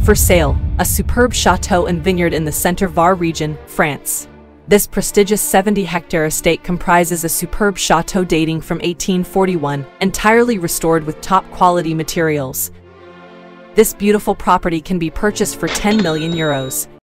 For sale, a superb chateau and vineyard in the Centre-Var region, France. This prestigious 70-hectare estate comprises a superb chateau dating from 1841, entirely restored with top-quality materials. This beautiful property can be purchased for €10 million.